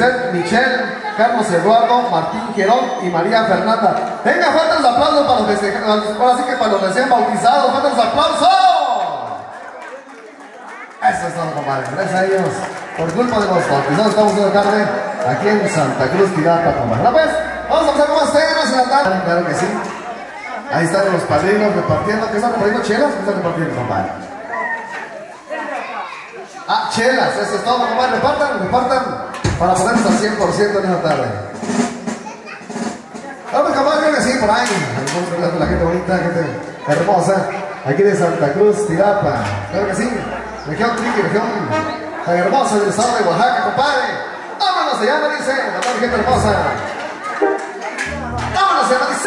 Michelle, Carlos Eduardo, Martín Gerón y María Fernanda. Venga, fuertes los aplausos para los festejados, ahora sí que para los recién bautizados, fuertes los aplausos. Eso es todo, compadre, gracias a ellos. Por culpa de los bautizados estamos una tarde aquí en Santa Cruz, Tirapa, compadre. Ahora pues, vamos a empezar con más temas en la tarde. Claro que sí. Ahí están los padrinos repartiendo. ¿Qué están repartiendo? ¿Chelas? ¿Qué están repartiendo, compadre? Ah, chelas, eso es todo, compadre. Repartan para ponernos al 100% en esta tarde. Vamos, compadre, creo que sí, por ahí. La gente bonita, gente hermosa. Aquí de Santa Cruz, Tirapa. Claro que sí. Región Triqui, región tan hermosa del estado de Oaxaca, compadre. Vámonos, se llama, dice. La gente hermosa. Vámonos, se llama, dice.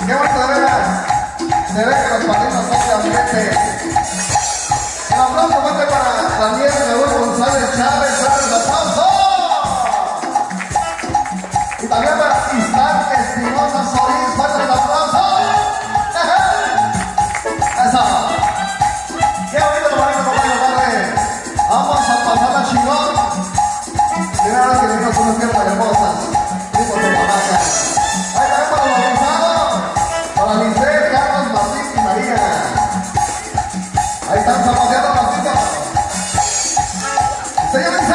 Qué bonito de veras. Se ve que los padrinos son de ambiente. El aplauso fuerte para Daniel Raúl González Chávez. ¡Fuerte el aplauso! Y también para Isaac Espinosa Solís. ¡Fuerte el aplauso! ¡Eso! ¡Qué bonito, compadre! Vamos a pasar a chingón. Primera vez que venimos unas piernas hermosas. Tipo de Oaxaca. Ahí también para los bautizados. Para Lisbeth, Carlos, Martín y María. Ahí están zapateando Martito. ¡Señores!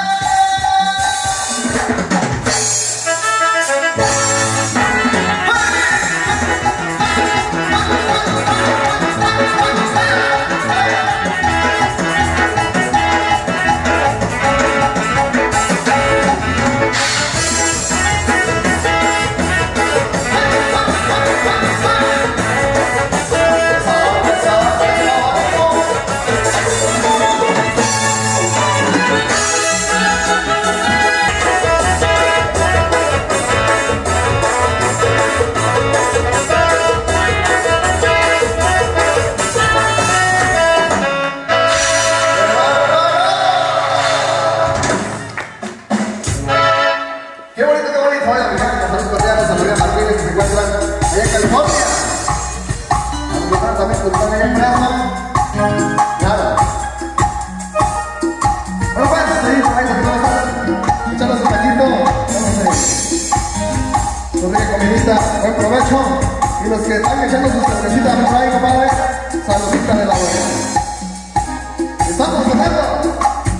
Buen provecho. Y los que están echando sus cervecitas por ahí, compadre, saludita de la buena. Estamos contando.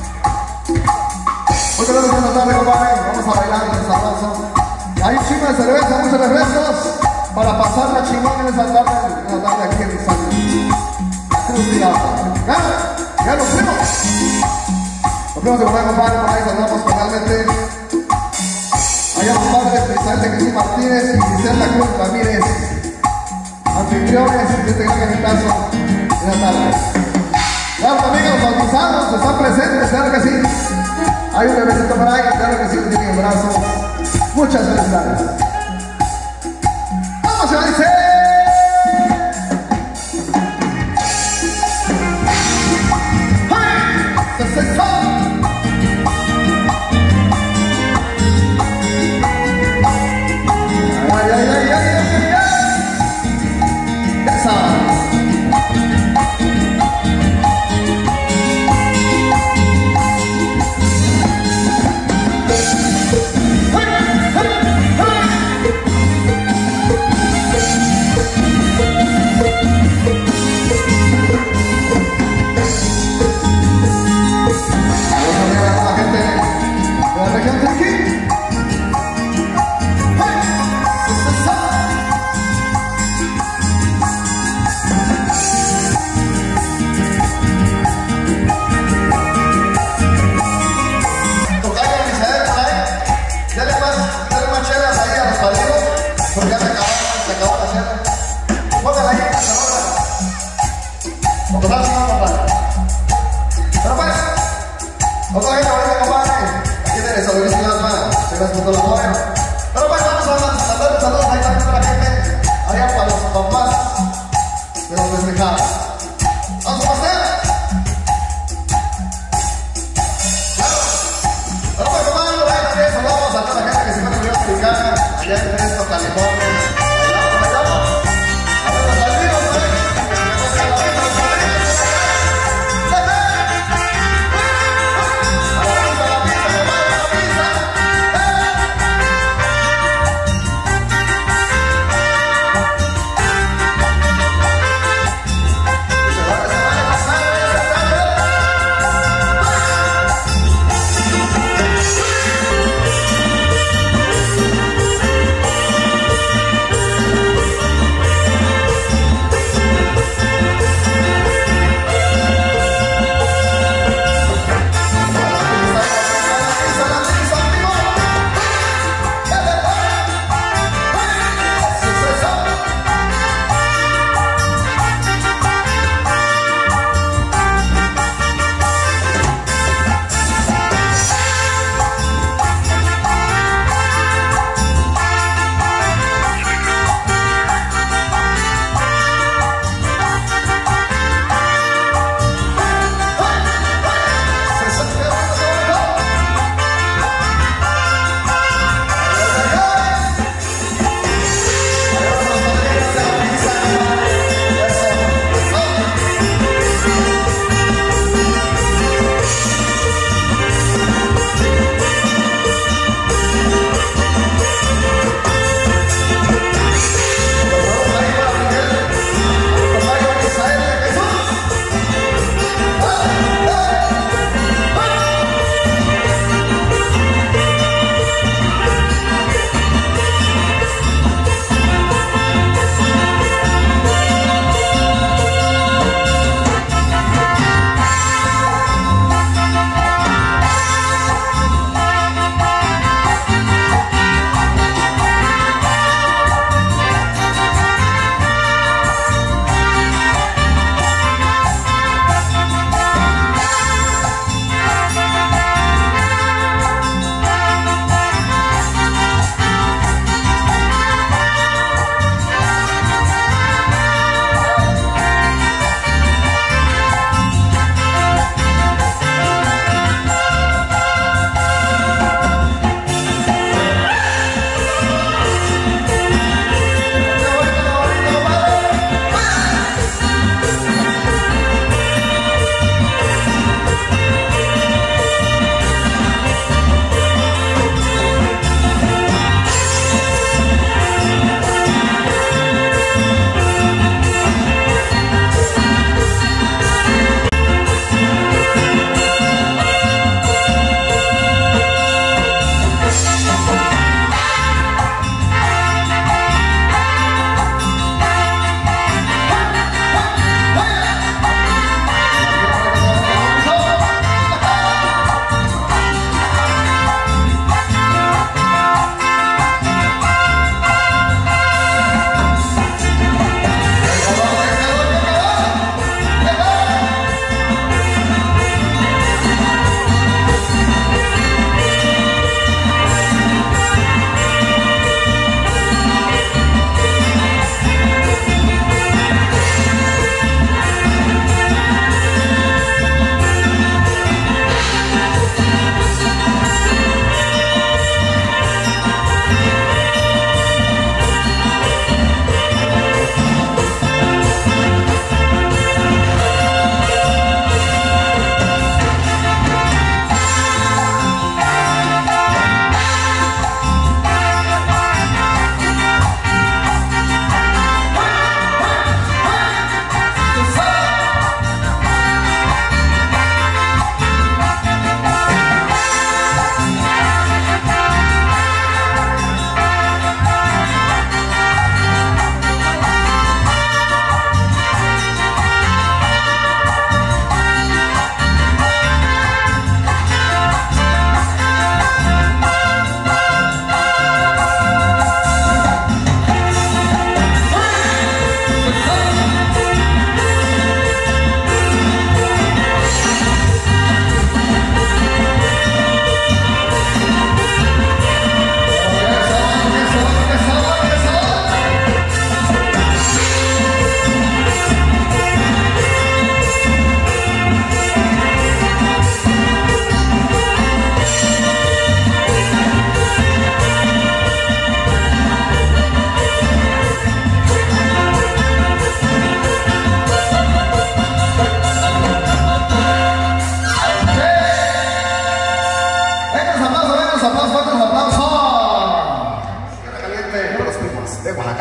Muy buenas tardes, compadre. Vamos a bailar en el sabroso. Hay un chingo de cerveza, muchos refrescos para pasar la chingón en esa tarde aquí en Santa Cruz de Tirapa. Ya los primos. Los primos de compadre, por ahí saludamos cordialmente. Allá los padres, precisamente Jesús Martínez y Gisela Cruz Ramírez, anfitriones de este gran eventazo de la tarde. Claro, también los bautizados están presentes, claro que sí. Hay un bebecito por ahí, claro que sí, que tiene el brazo. Muchas felicidades. ¡Vamos, se dice!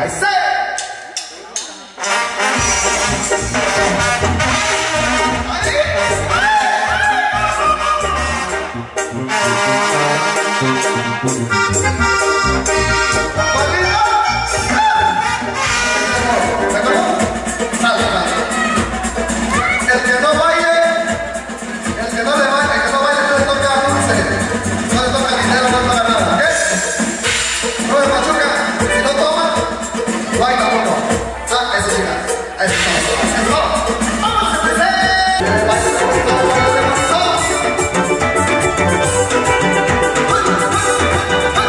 ¡Ahí se! ¡Vamos!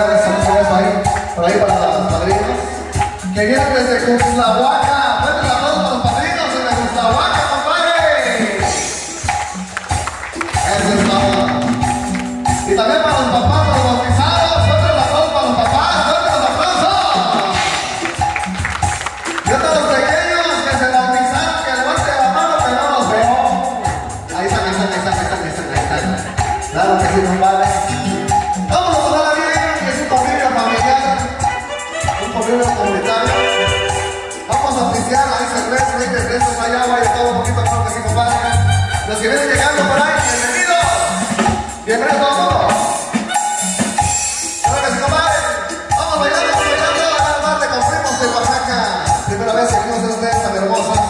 familiares, saludos ahí, por ahí para los padrinos. Que vienen desde Cuxtlahuaca. Fuerte el aplauso para los padrinos desde Cuxtlahuaca, compadre. Eso es todo. Y también para los papás, para los bautizados. Fuerte el aplauso para los papás, fuerte los aplausos. Y otros los pequeños que se bautizaron, que levanten la mano, que no los veo. Ahí están. Claro que sí, compadre. Vamos a pasarla bien, que es un convivio familiar, un convivio comunitario. Vamos a oficiar, hay cerveza, hay refrescos, hay agua y todo un poquito, claro que sí, compadre. Los que vienen llegando por ahí, bienvenidos. Bienvenidos a todos. Claro que sí, compadre. Vamos bailando, a la tarde con primos de Oaxaca. Primera vez que venimos de ustedes tan hermosas.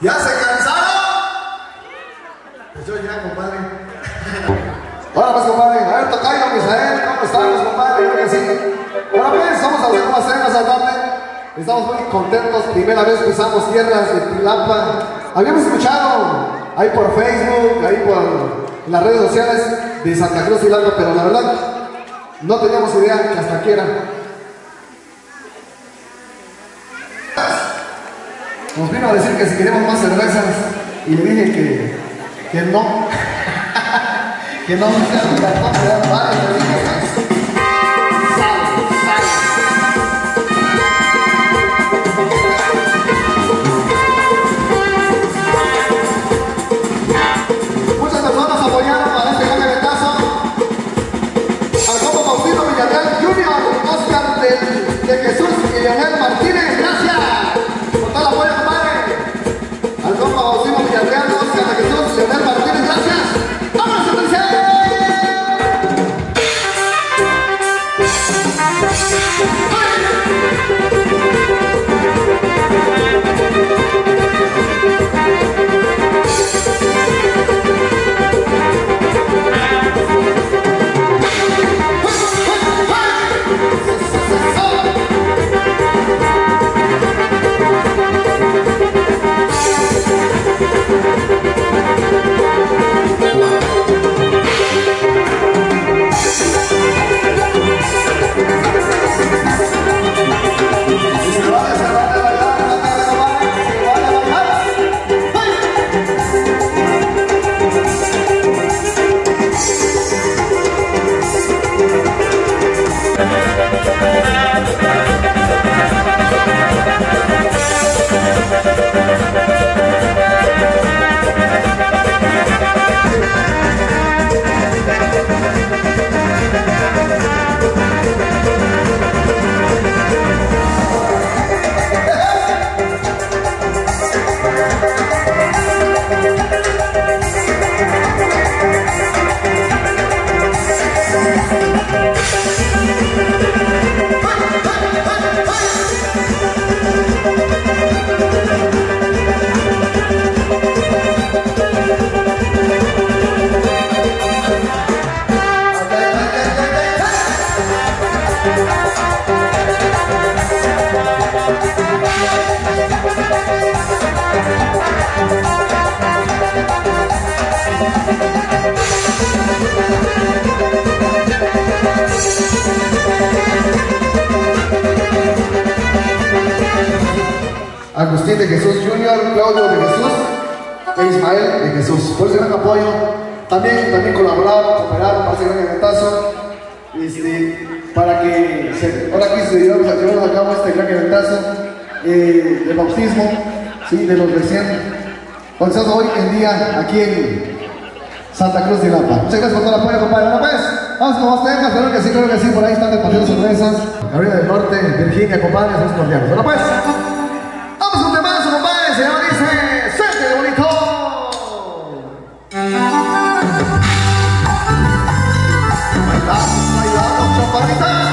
¿Ya se cansaron? Pues yo ya, compadre. Ahora pues, compadre, a ver, tocayo, Misael, ¿cómo estamos, compadre? Creo que sí. Ahora pues, vamos a ver cómo hacemos esta tarde. Estamos muy contentos, primera vez pisamos tierras de Tilapa. Habíamos escuchado ahí por Facebook, ahí por las redes sociales de Santa Cruz Tilapa, pero la verdad no teníamos idea que hasta aquí era. Nos vino a decir que si queremos más cervezas y le dije que no. Que no me sea un cartón, me dan varios, le dije muchas personas apoyaron a este gran eventazo. Al combo Faustino Villarreal Junior, Oscar de Jesús y Leonel Martínez, gracias por todo el apoyo, compadre. Al combo Faustino Villarreal, Oscar de Jesús y Leonel Martínez, gracias. ¡Vámonos a vencer! Agustín de Jesús Junior, Claudio de Jesús e Ismael de Jesús. Por ese gran apoyo, también colaboraron, cooperaron para ese gran eventazo, para que ahora aquí se llevamos a cabo este gran eventazo del bautismo, ¿sí? De los recién bautizados hoy en día aquí en Santa Cruz de Tilapa. Muchas gracias por todo el apoyo, compadre. Una vez, vamos con más temas, creo que sí, por ahí están repartiendo cervezas. Carolina del Norte, Virginia, compadres, los cordiales. Bueno pues, vamos con temazo, compadre, se llama, dice, ¡suerte bonito! Bailamos, chaparrita.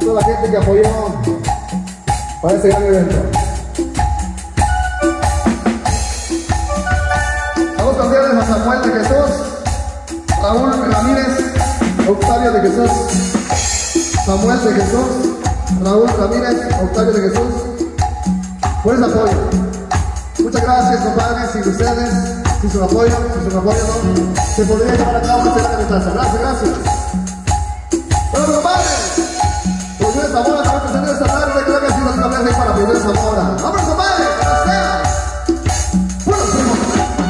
toda la gente que apoyó para este gran evento. Vamos cordiales a Samuel de Jesús, Raúl Ramírez, Octavio de Jesús, Samuel de Jesús, Raúl Ramírez, Octavio de Jesús, por ese apoyo. Muchas gracias, compadres. Sin ustedes, sin su apoyo no se podría llevar a cabo este gran evento. Gracias. Bueno, compadres, Producciones Zamora para presentar esta tarde. Creo que ha sido una vez para Producciones Zamora. ¡Vamos, compadres! ¡Buenos primos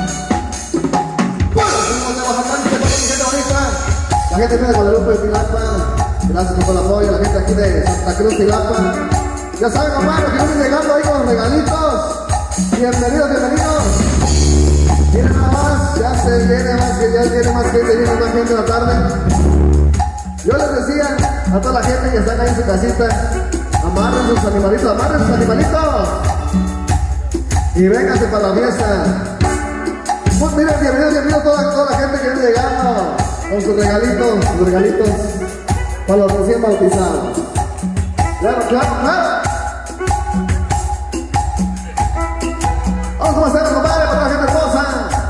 de Oaxaca! Gente bonita. La gente de Guadalupe de Tilapa. Gracias por el apoyo. La gente aquí de Santa Cruz, Tilapa. Ya saben, compadres, que vienen llegando ahí con los regalitos. Bienvenidos. Viene nada más, viene más gente en la tarde. Yo les decía a toda la gente que están ahí en su casita, amarren sus animalitos. Y vénganse para la fiesta. Pues miren, bienvenidos toda la gente que viene llegando con sus regalitos para los recién bautizados. Claro. Vamos a hacer, compadre, para la gente hermosa.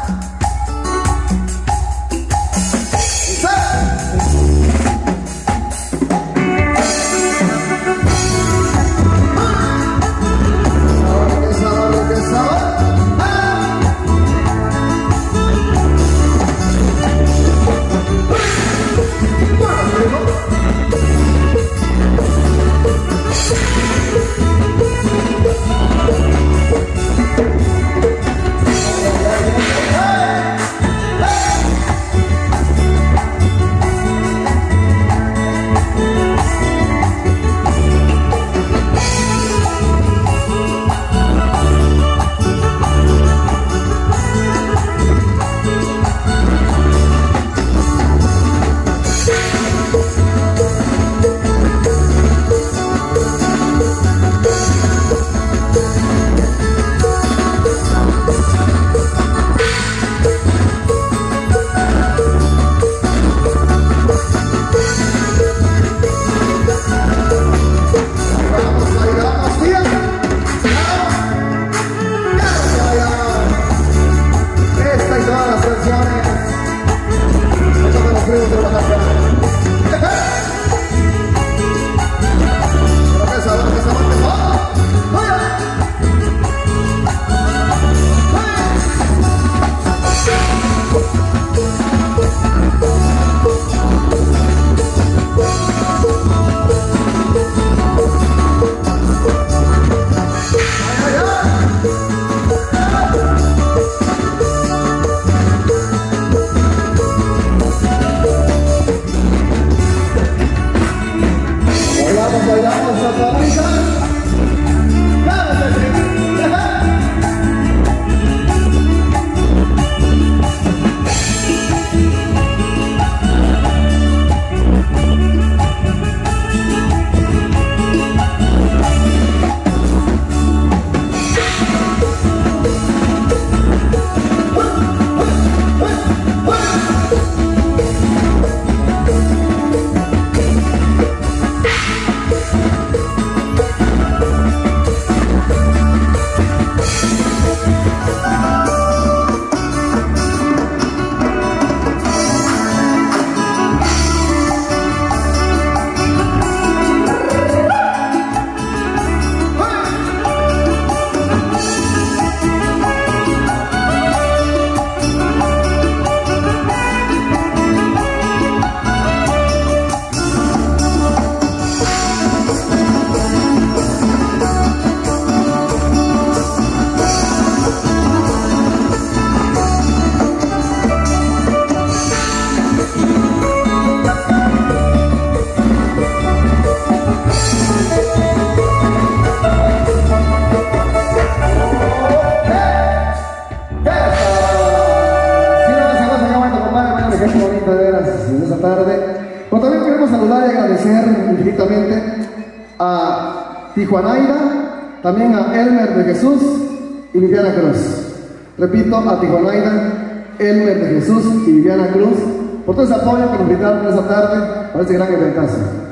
A Tijuanaida, también a Elmer de Jesús y Viviana Cruz. Repito, a Tijuanaida, Elmer de Jesús y Viviana Cruz por todo ese apoyo que nos brindaron esta tarde para este gran eventazo.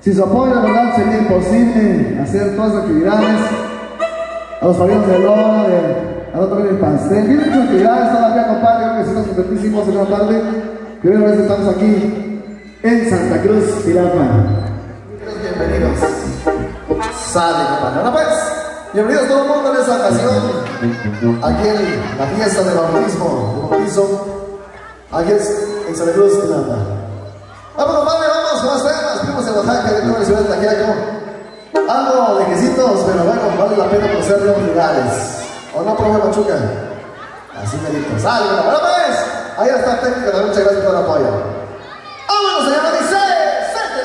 Sin su apoyo, la verdad, sería imposible hacer todas las actividades. A los padrinos de Lora, a no también el pastel. Vienen muchas actividades todavía, compadre. Creo que sí estamos contentísimos en una tarde. Primera vez que estamos aquí en Santa Cruz, Jalapa. Bienvenidos. Sale, compadre. Ahora pues, bienvenidos todo el mundo en esta ocasión. Aquí en la fiesta de bautizo. Aquí en Santa Cruz, Jalapa. Vamos, compadre, vamos con más temas. Primos en Oaxaca, de la ciudad de Taquiaco. Algo de quesitos, pero bueno, vale la pena conocer nuevos lugares. ¿O no, profe Machuca? Así me dijo. Sale, compadre. Ahora pues, ahí está el técnico. Muchas gracias por el apoyo. ¡Vámonos, se llama Dice! ¡Sete,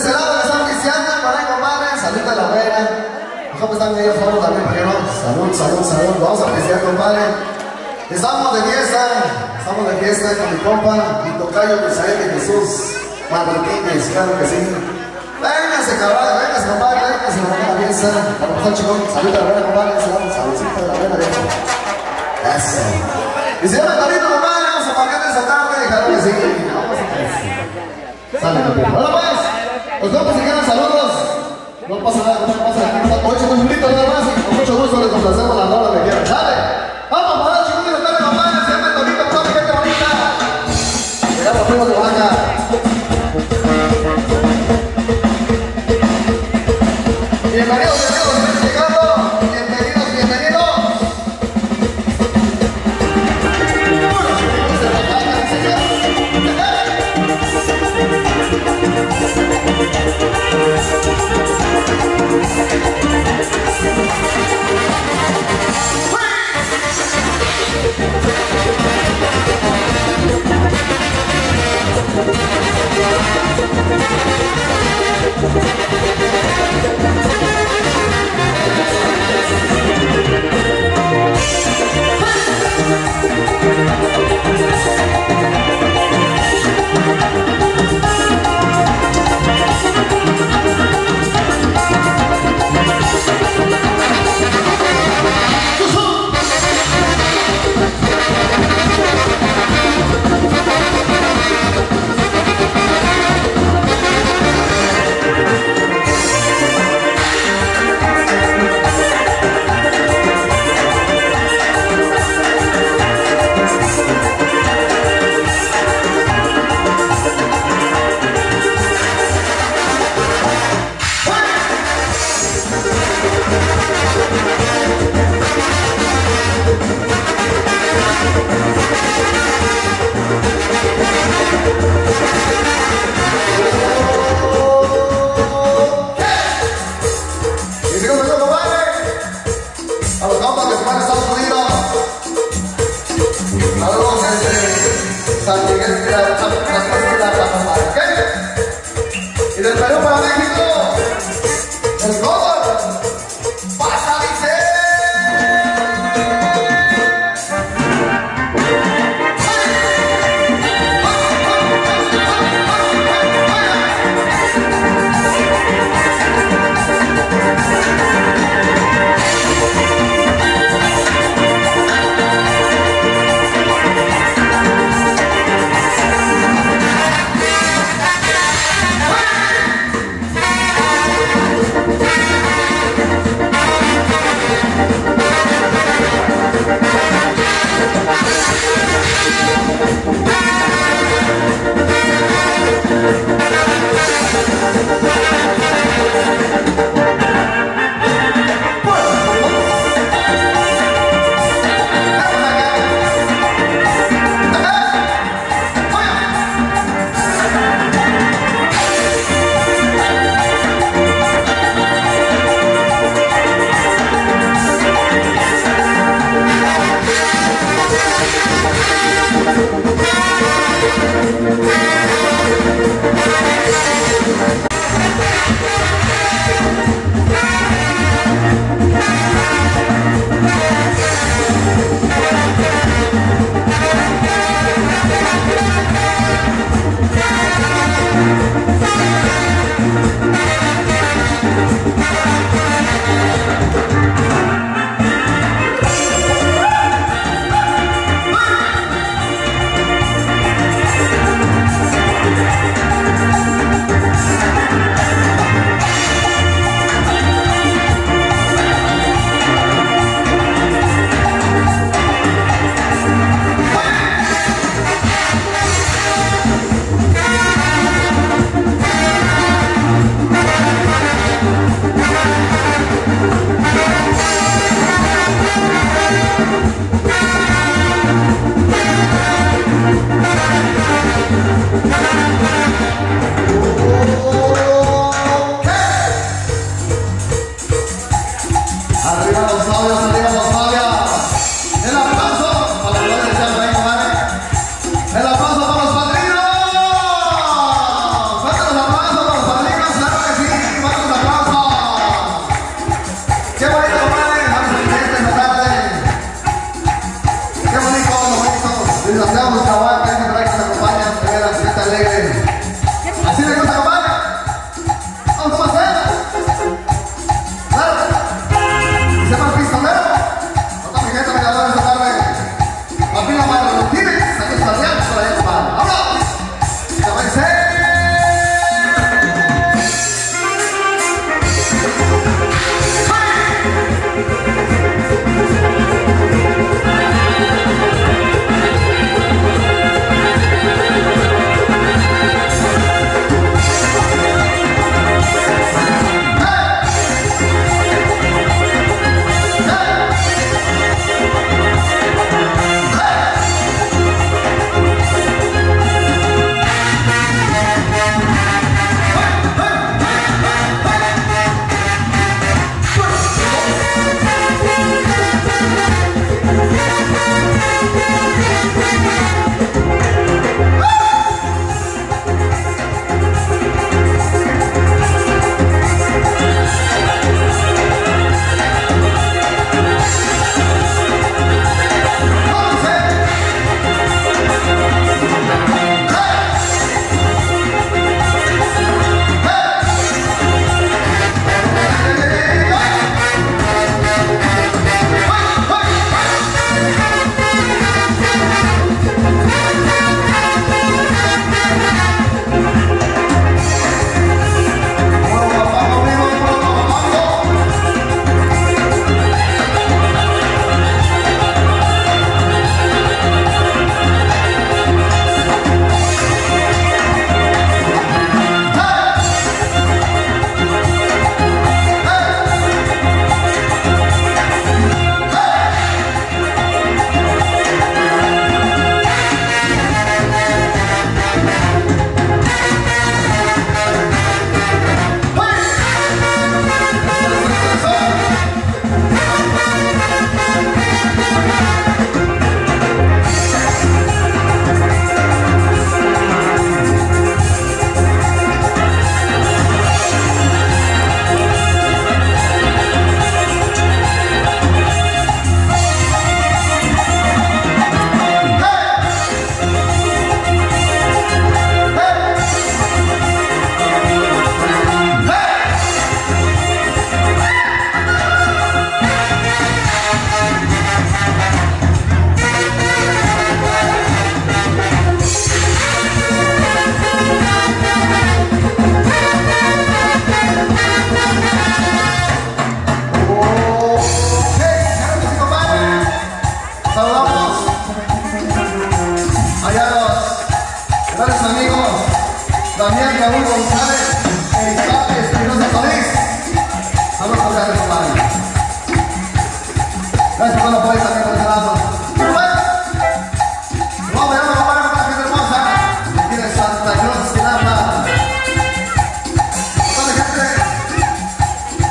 ese lado que están pisteando, por ahí, compadre, salud a la buena. ¿Cómo están ellos? Vamos también, ¿por qué no? Salud, salud, salud. Vamos a pistear, compadre. Estamos de fiesta con mi compa, mi tocayo Misael de Jesús Martínez, claro que sí. Véngase, cabrón, véngase, compadre, véngase, la buena fiesta. Para pasar chingón, salud a la buena, compadre, saludcita de la buena de eso. Y si llama Carito, compadre, vamos a marcar esa tarde, claro que sí. Vamos a ver. Sale, compadre. Hola, pues, los compas si quieren saludos. No pasa nada, no pasa nada. Oye, un chulito nada más y con mucho gusto les complacemos la rola que quieran. ¡Sale! ¡Vamos para el chingón y los tales, compadre! Se llama el Tonito, por mi gente bonita. Llegamos, primos de Oaxaca. Bienvenidos, bienvenidos, llegando. Bienvenidos, bienvenidos.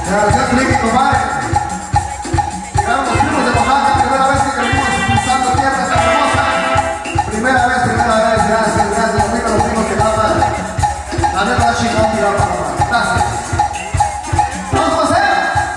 la región Flick, compadre. Llegaron los primos de Oaxaca, primera vez que venimos cruzando tierras tan hermosas. Primera vez, gracias, los primos que daban. La neta chingón, mira, papá. Gracias. Vamos a hacer.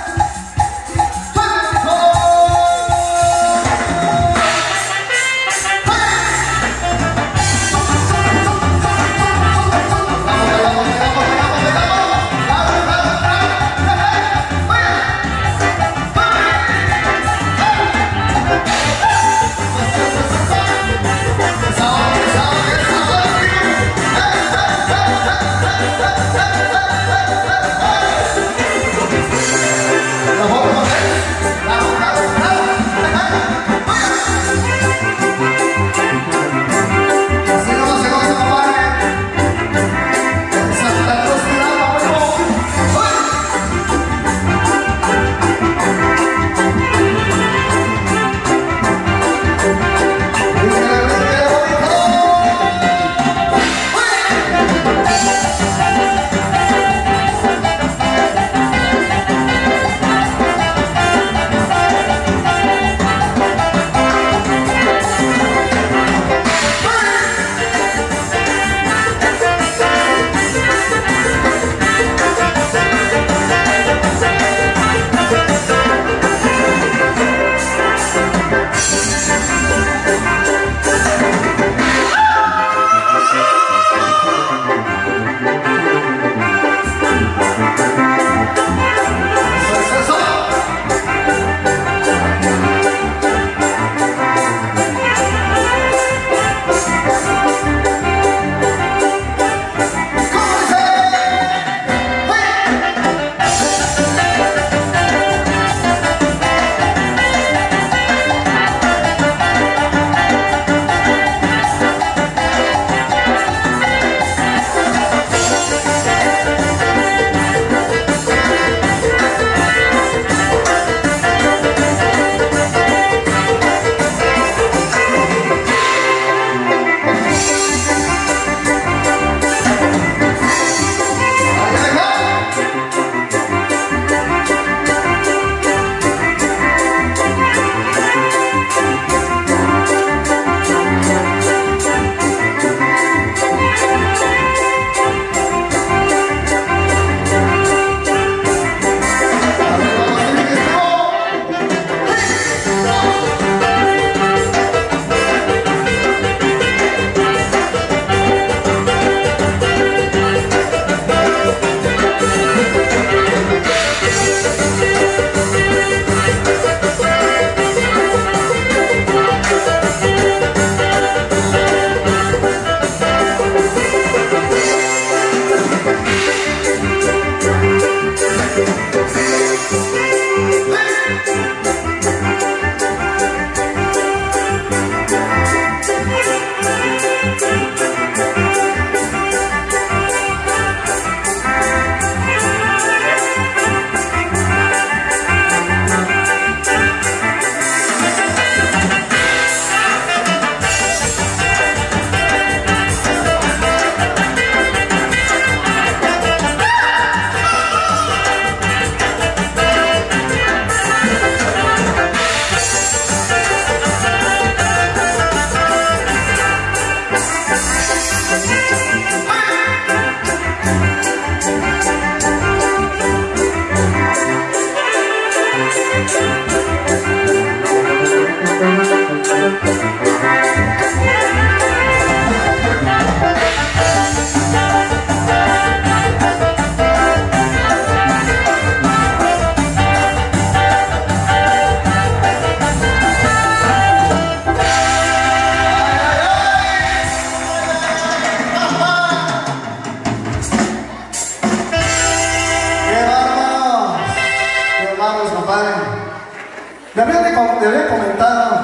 Me habían comentado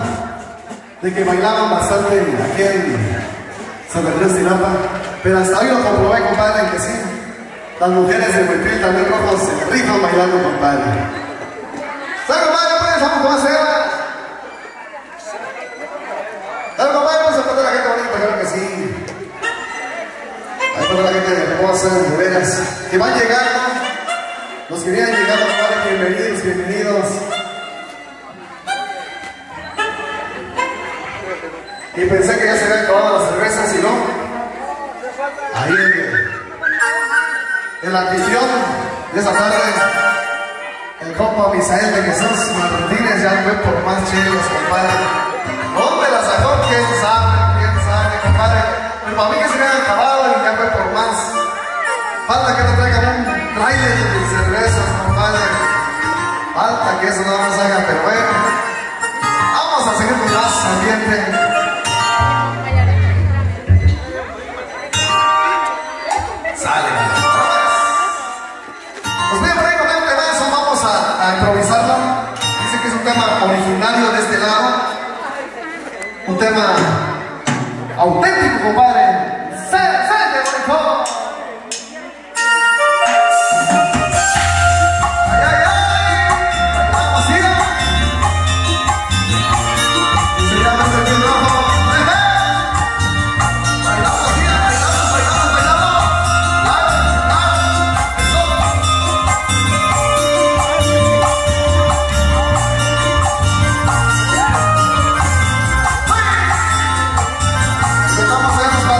de que bailaban bastante aquí en Santa Cruz de Tinapa, pero hasta hoy lo comprobé, compadre, que sí. Las mujeres de Huipil también rojos se rifan bailando, compadre. ¿Sabes, compadre? Pues vamos a hacer. ¿Sabes, compadre? Vamos a contar a la gente bonita, claro que sí. Hay toda la gente hermosa, de veras, que van llegando. Los que vienen llegando, compadre, bienvenidos, bienvenidos. Y pensé que ya se habían acabado las cervezas, y no. Ahí el anfitrión de esa tarde, el compa Misael de Jesús Martínez, ya fue por más chelos, compadre. ¿Dónde la sacó? ¿Quién sabe, compadre? Pero para mí que se habían acabado y ya fue por más. Falta que te traigan un trailer de cervezas, compadre. Falta que eso no nos haga, pero bueno. Vamos a seguir con más ambiente. Sale. Pues bien, por ahí con el temazo vamos a improvisarlo. Dice que es un tema originario de este lado. Un tema auténtico, compadre. ¡Sale, bonito! Vamos a ver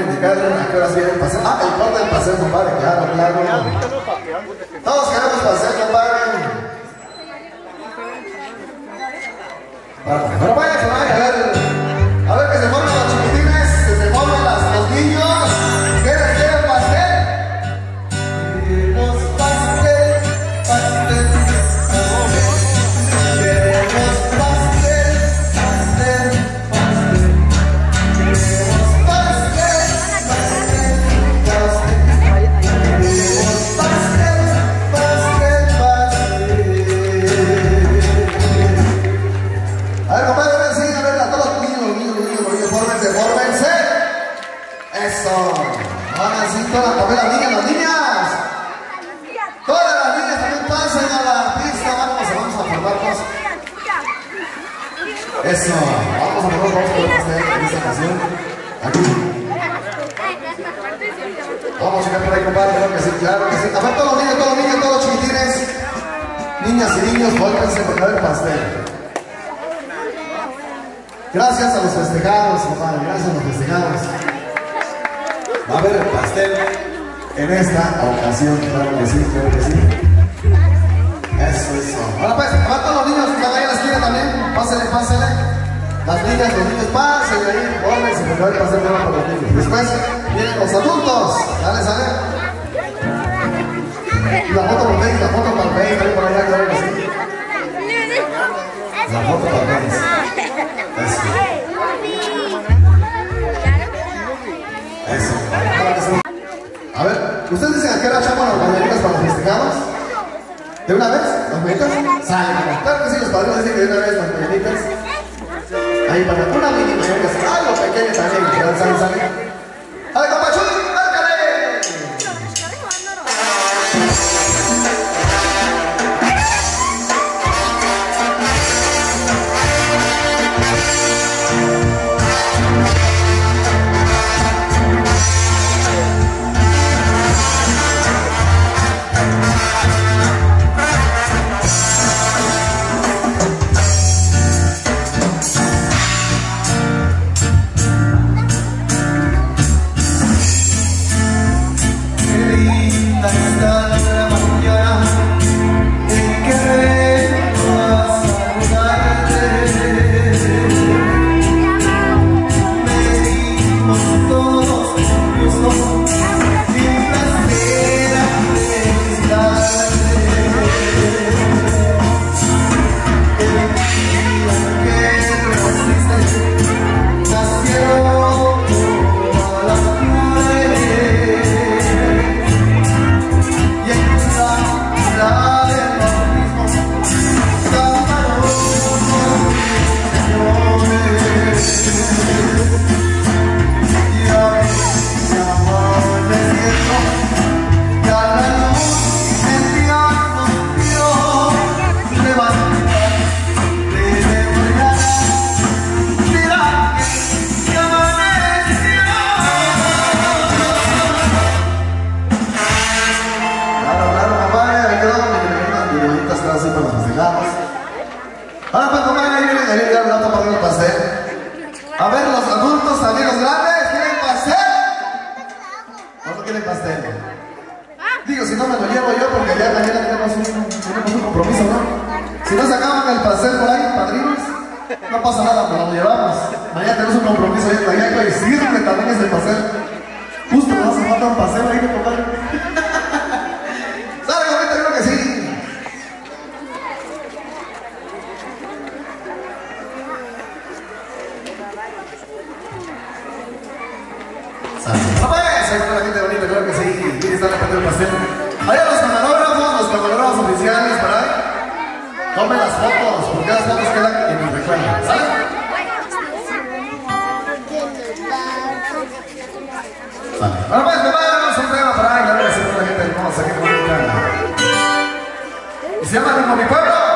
indicar a qué horas viene el paseo. Ah, el corte del paseo, compadre, claro, claro. Todos queremos paseo, compadre. Pero vaya que vaya, a ver que se formen los chiquitines, que se formen los niños. ¿Quiénes quieren pastel? Queremos pastel, pastel. Queremos pastel, pastel, pastel. Queremos pastel, pastel, pastel. Queremos pastel, pastel, pastel. A ver, compadre, a ver, a todos los niños, fórmense. Eso. Ahora sí, todas las niñas. Todas las niñas también pasen a la pista. Vamos a formarnos. Eso. Vamos a en esta ocasión. Aquí. Vamos a llegar por ahí, compadre. Claro que sí. A ver, todos los niños, todos los chiquitines. Niñas y niños, fórmense por el pastel. Gracias a los festejados, compadre, gracias a los festejados. Va a haber el pastel en esta ocasión, claro que sí, claro que sí. Eso. Ahora pues, a todos los niños que están ahí en la esquina también, pásenle. Las niñas, los niños, pásenle ahí, jóvenes, se me va el pastel para los niños. Después vienen los adultos, sale. Y la foto para el Face, por allá, claro que sí. La foto para el Face. Eso. A ver, ¿ustedes dicen a qué hora echamos las mañanitas para los festejados? ¿De una vez? ¿Las mañanitas? Salen. Claro que sí, los padrinos dicen que de una vez las mañanitas. Ahí para una mínima, algo pequeño también, sale. ¡A ver, compachón! Ahora pues, compadre, ahí viene el rato para el pastel. A ver, los adultos, también los grandes, ¿quieren pastel? ¿O no quieren pastel? Digo, si no me lo llevo yo, porque ya mañana tenemos un compromiso, ¿no? Si no sacaban el pastel por ahí, padrinos, no pasa nada, pero lo llevamos. Mañana tenemos un compromiso ahí, allá y sirve también ese pastel. Justo nos hace falta un pastel ahí, compadre. ¿Sale, compadre? Creo que sí. Ahí está la gente bonita, claro que sí. Aquí está la parte del pastel. Allá los camarógrafos oficiales, ¿verdad? Tomen las fotos, porque las fotos quedan en el recuerdo, ¿sale? Ahora pues, vamos a un tema para ahí, claro que sí, la gente hermosa, que bonita. Y se llama Ritmo Mi Pueblo.